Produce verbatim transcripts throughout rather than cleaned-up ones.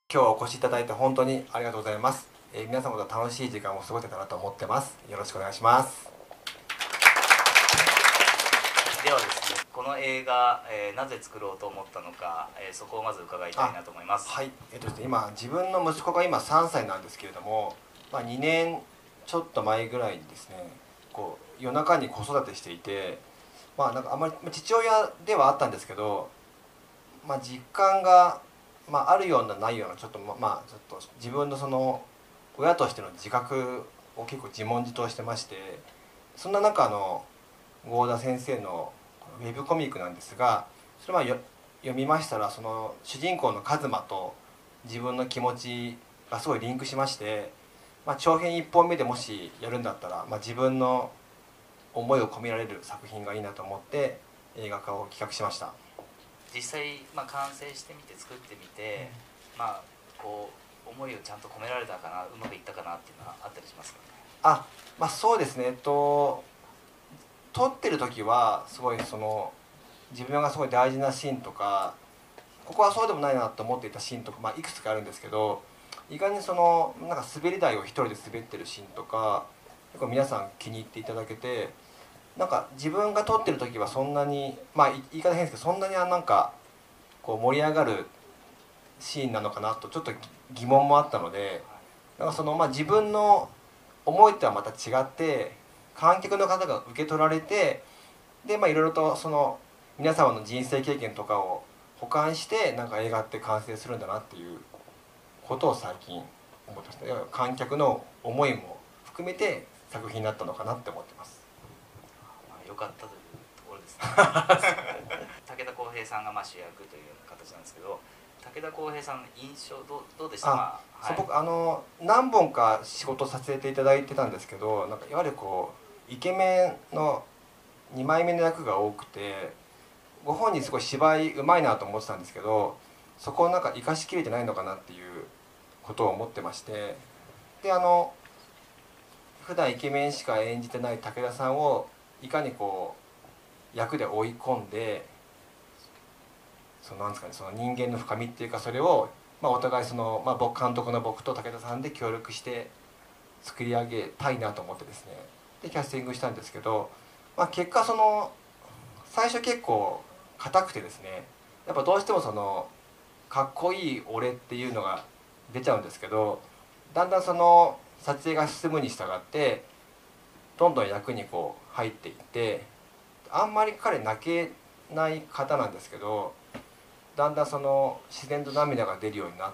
今日はお越しいただいて本当にありがとうございます。えー皆様と楽しい時間を過ごせたらと思ってます。よろしくお願いします。 ではですね、この映画、えーなぜ作ろうと思ったのか、えーそこをまず伺いたいなと思います。 はい、えっとですね、今自分の息子が今さんさいなんですけれども、まあ、にねんちょっと前ぐらいにですね、こう夜中に子育てしていて、まあなんかあんまりまあ父親ではあったんですけど、まあ、実感が、まあ、あるようなないようなちょっとままあちょっと自分のその親としての自覚を結構自問自答してまして、そんな中あの合田先生のウェブコミックなんですが、それはよ読みましたら、その主人公の一馬と自分の気持ちがすごいリンクしまして、まあ、長編いっぽんめでもしやるんだったら、まあ、自分の思いを込められる作品がいいなと思って映画化を企画しました。 実際、まあ、完成してみて作ってみて、まあこう思いをちゃんと込められたかな、うまくいったかなっていうのはあったりしますかね。 あ、まあそうですね、えっと撮ってる時はすごいその自分がすごい大事なシーンとか、ここはそうでもないなと思っていたシーンとか、まあ、いくつかあるんですけど、意外にそのなんか滑り台を一人で滑ってるシーンとか結構皆さん気に入っていただけて、なんか自分が撮ってる時はそんなに、まあ言い方変ですけど、そんなになんかこう盛り上がるシーンなのかなとちょっと疑問もあったので、なんかそのまあ自分の思いとはまた違って観客の方が受け取られて、でまあいろいろとその皆様の人生経験とかを補完してなんか映画って完成するんだなっていうことを最近思ってました。観客の思いも含めて作品になったのかなって思ってます。 まあ、よかったというところですね。武田浩平さんがまあ主役という形なんですけど、武田浩平さんの印象どうどうでしたか。まあ、 そう、僕あの何本か仕事させていただいてたんですけど、なんかいわゆるこうイケメンのにまいめの役が多くて、ご本人すごい芝居うまいなと思ってたんですけど、そこをなんか生かしきれてないのかなっていうことを思ってまして、であの普段イケメンしか演じてない武田さんをいかにこう役で追い込んで、そのなんですかね、その人間の深みっていうか、それを、まあ、お互いその、まあ、僕監督の僕と武田さんで協力して作り上げたいなと思ってですね、でキャスティングしたんですけど、まあ、結果その最初結構硬くてですね、やっぱどうしてもそのかっこいい俺っていうのが出ちゃうんですけど、だんだんその撮影が進むに従ってどんどん役にこう入っていって、あんまり彼泣けない方なんですけど、だんだんその自然と涙が出るようになって、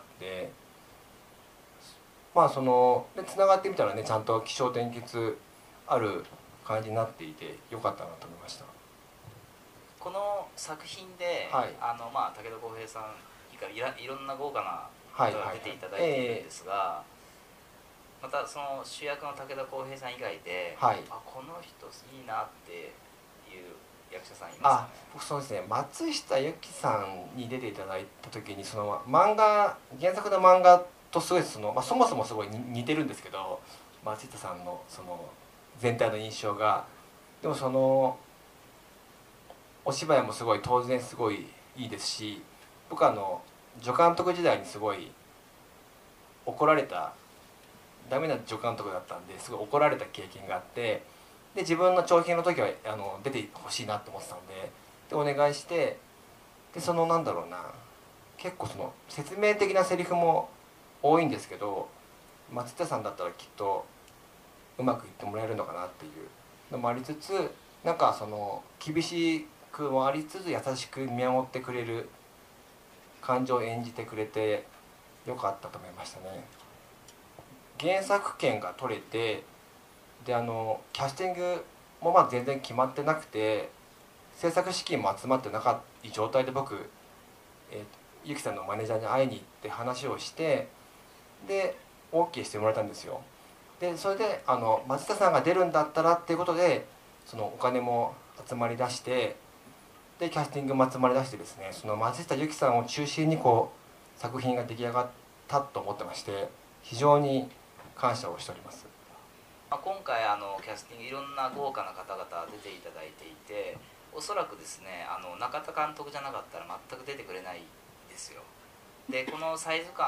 まあそのでつながってみたらね、ちゃんと起承転結ある感じになっていてよかったなと思いました。 この作品で、 はい、 あのまあ武田浩平さん以外いらいろんな豪華なはいはいはい方が出ていただいているんですが、またその主役の武田浩平さん以外で、 はい、 あこの人いいなっていう役者さんいますあ、 かね。 僕そうですね、松下由樹さんに出ていただいた時に、その漫画原作の漫画とすごいその、まあ、そもそもすごい似てるんですけど、松下さんのその全体の印象が、でもそのお芝居もすごい当然すごいいいですし、僕はあの助監督時代にすごい怒られたダメな助監督だったんで、すごい怒られた経験があって、で自分の長編の時はあの出てほしいなと思ってたんで、でお願いして、でそのなんだろうな、結構その説明的なセリフも多いんですけど、松下さんだったらきっとうまくいってもらえるのかなっていうのもありつつ、なんかその厳しくもありつつ優しく見守ってくれる感情を演じてくれてよかったと思いましたね。原作権が取れて、であのキャスティングもまあ全然決まってなくて、制作資金も集まってなかった状態で僕、えー、ゆきさんのマネージャーに会いに行って話をして、で オーケー してもらえたんですよ。でそれであの松下さんが出るんだったらっていうことで、そのお金も集まりだして、でキャスティングも集まりだしてですね、その松下由樹さんを中心にこう作品が出来上がったと思ってまして、非常に感謝をしております。 まあ、今回あのキャスティングいろんな豪華な方々出ていただいていて、おそらくですね、あの中田監督じゃなかったら全く出てくれないですよ。でこのサイズ感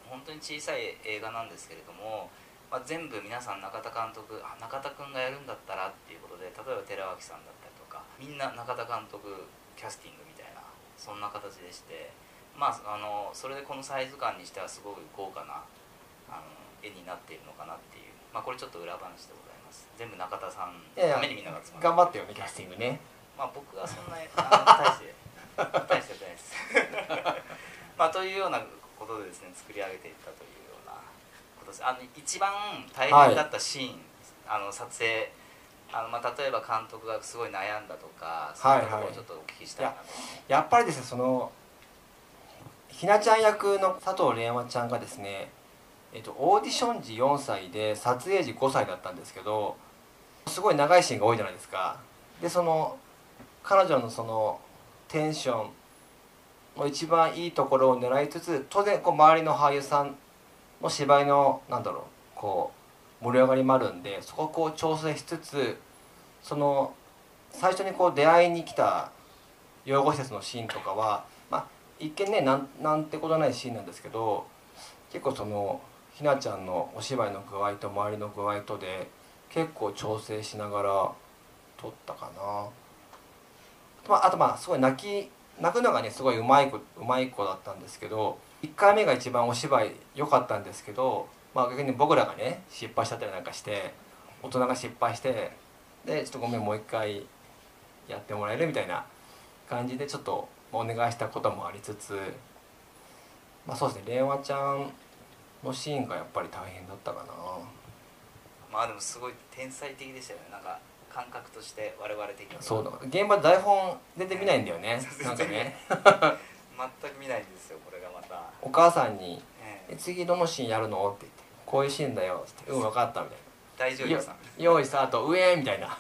本当に小さい映画なんですけれども、まあ、全部皆さん中田監督、あ中田君がやるんだったらっていうことで、例えば寺脇さんだったりとかみんな中田監督キャスティングみたいなそんな形でして、まあ、あのそれでこのサイズ感にしてはすごい豪華なあの絵になっているのかなっていう、まあ、これちょっと裏話でございます。全部中田さんのためにみんなが集まる。 頑張ってよねキャスティングね。 まあ僕はそんなあの大して大してやってないですまあというようなことでですね作り上げていったというようなことです。あの一番大変だったシーン、はい、あの撮影あの、まあ、例えば監督がすごい悩んだとかそういうところをちょっとお聞きしたいなと、はいはい、 や, やっぱりですねそのひなちゃん役の佐藤玲奈ちゃんがですね、えっと、オーディション時よんさいで撮影時ごさいだったんですけど、すごい長いシーンが多いじゃないですか。でその彼女のそのテンションの一番いいところを狙いつつ、当然こう周りの俳優さんの芝居のなんだろうこう盛り上がりもあるんで、そこをこう調整しつつ、その最初にこう出会いに来た養護施設のシーンとかは、まあ、一見ね なん, なんてことないシーンなんですけど、結構そのひなちゃんのお芝居の具合と周りの具合とで結構調整しながら撮ったかな。まあ、あとまあすごい泣き泣くのがねすごいうまい子うまい子だったんですけど、いっかいめが一番お芝居良かったんですけど、まあ、逆に僕らがね失敗しちゃったりなんかして、大人が失敗してでちょっとごめんもう一回やってもらえるみたいな感じでちょっとお願いしたこともありつつ、まあそうですね玲奈ちゃんのシーンがやっぱり大変だったかな。 まあでもすごい天才的でしたよね。なんか感覚として我々的にはそうだ現場で台本全然見ないんだよね、なんかね全く見ないんですよこれがまた。 お母さんにええ「次どのシーンやるの?」って言って「こういうシーンだよ」って「うん分かった」みたいな 「大女優さん用意スタート上」みたいな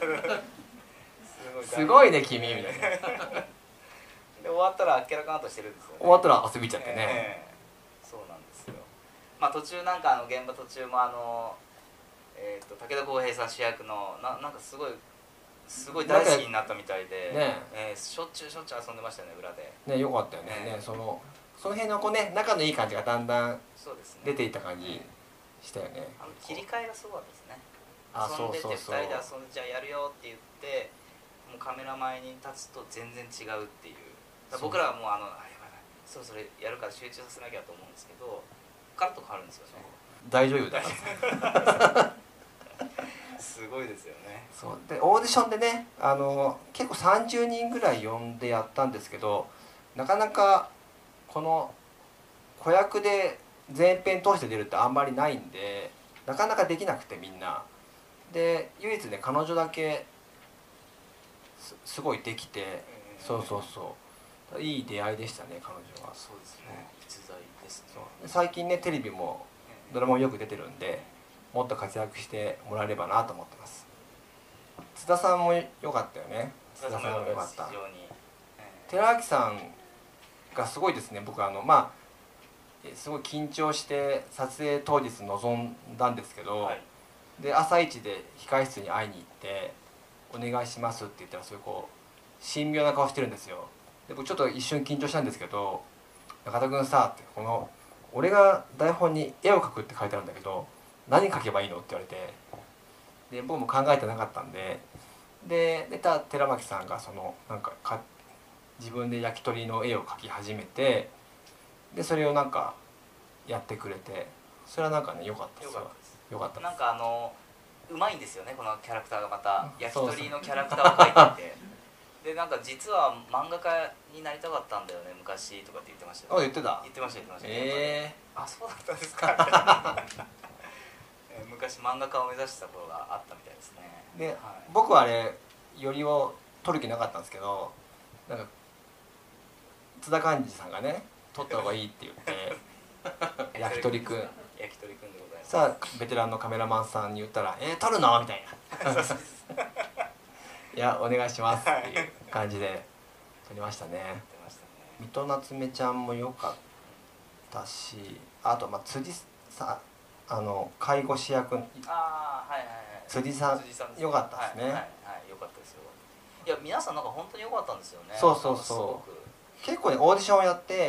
すすごいね君みたいなで終わったらあっけらかんとしてるんですよね。 終わったら遊びちゃってね、 えー、そうなんですよ。まあ途中なんかあの現場途中もあのえー、と武田浩平さん主役の な, なんかすごいすごい大好きになったみたいで、 ねえー、しょっちゅうしょっちゅう遊んでましたよね裏でね。よかったよね、 ねねそのその辺のこうね仲のいい感じがだんだんそうですね出ていった感じしたよね。 あの切り替えがすごかったですね。 あ遊んでてそうそうそうふたりで遊んでじゃあやるよって言ってもうカメラ前に立つと全然違うっていう。だ僕らはもうあのあやばいやばいそろそろやるから集中させなきゃと思うんですけどカラッと変わるんですよね。 大女優だからすごいですよね。 そうでオーディションでねあの結構さんじゅうにんぐらい呼んでやったんですけど、なかなかこの子役で全編通して出るってあんまりないんでなかなかできなくてみんなで唯一ね彼女だけ す, すごいできて、えー、そうそうそういい出会いでしたね彼女は。 そうですね逸材ですね。 そう最近ねテレビもドラマもよく出てるんでもっと活躍してもらえればなと思ってます。津田さんも良かったよね。 津田さんも良かった。非常に、 えー、寺脇さんがすごいですね。僕あのまあすごい緊張して撮影当日臨んだんですけど、はい、で朝一で控室に会いに行って「お願いします」って言ったらそういうこう神妙な顔してるんですよ。で僕ちょっと一瞬緊張したんですけど「中田君さ」ってこの俺が台本に絵を描くって書いてあるんだけど何描けばいいのって言われて、で僕も考えてなかったんでで出た寺脇さんがそのなんかか自分で焼き鳥の絵を描き始めてでそれをなんかやってくれてそれはなんかね良かったですよ。良かったです。 なんかあのうまいんですよねこのキャラクターがまた焼き鳥のキャラクターを描いていてでなんか実は漫画家になりたかったんだよね昔とかって言ってましたよね。 あ言ってた言ってました言ってました。 えー、あそうだったんですか昔漫画家を目指した頃があったみたいですね。 で、はい、 僕はあれよりを取る気なかったんですけどなんか津田寛治さんがね取った方がいいって言って焼き鳥くん焼き鳥くんでございます。 さあベテランのカメラマンさんに言ったら「えー、撮るの?」みたいな「いやお願いします」っていう感じで撮りましたね。水戸夏目ちゃんも良かったしあとまあ辻さあの介護士役あ、はいはいはい、 辻さん良かったですね。はいはい、 はい、良かったですよ。いや皆さんなんか本当に良かったんですよね。 そうそうそう結構ねオーディションをやって、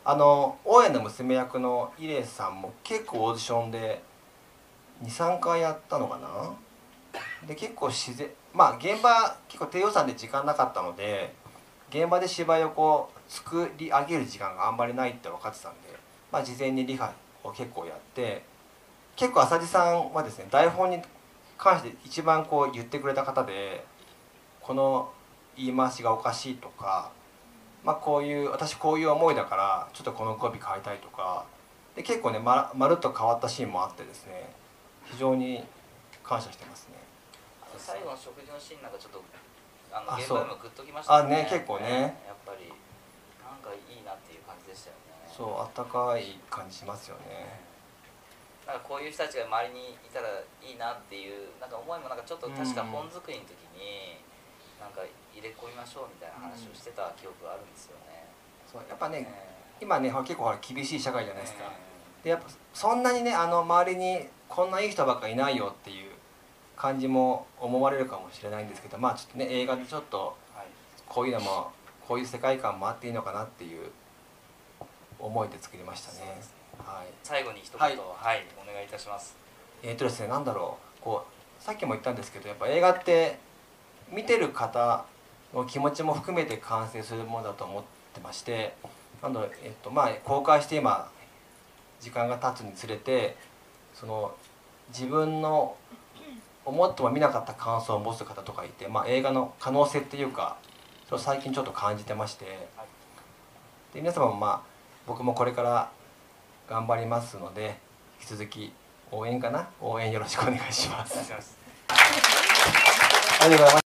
あの大家の娘役のイレさんも結構オーディションでにさんかいやったのかな。で結構自然、まあ現場結構低予算で時間なかったので現場で芝居をこう作り上げる時間があんまりないって分かってたんで、まあ、事前にリハを結構やって、結構浅地さんはですね台本に関して一番こう言ってくれた方で、この言い回しがおかしいとか、まあ、こういう私こういう思いだからちょっとこの語尾変えたいとかで結構ね ま, まるっと変わったシーンもあってですね、非常に感謝してますね。 最後の食事のシーンなんかちょっとあのあ現場でもグッときましたあね結構ね、 やっぱりなんかいいなっていう感じでしたよね。 そうあったかい感じしますよね。 なんかこういう人たちが周りにいたらいいなっていうなんか思いもなんかちょっと確か本作りの時になんか入れ込みましょうみたいな話をしてた記憶があるんですよね。 そうやっぱね、 えー、 今ね結構ほら厳しい社会じゃないですか。 えでやっぱそんなにねあの周りにこんないい人ばっかいないよっていう感じも思われるかもしれないんですけど、まあちょっとね映画でちょっとこういうのもこういう世界観もあっていいのかなっていう思いで作りましたね。はい、 最後に一言、 ははいい、はい、お願いいたします。 えーとですねなんだろう、こうさっきも言ったんですけどやっぱ映画って見てる方の気持ちも含めて完成するものだと思ってまして、なんだろう、えっとまあ公開して今時間が経つにつれてその自分の思っても見なかった感想を持つ方とかいて、まあ、映画の可能性っていうかそれを最近ちょっと感じてまして、で皆様もまあ僕もこれから頑張りますので引き続き応援かな応援よろしくお願いします。ありがとうございます。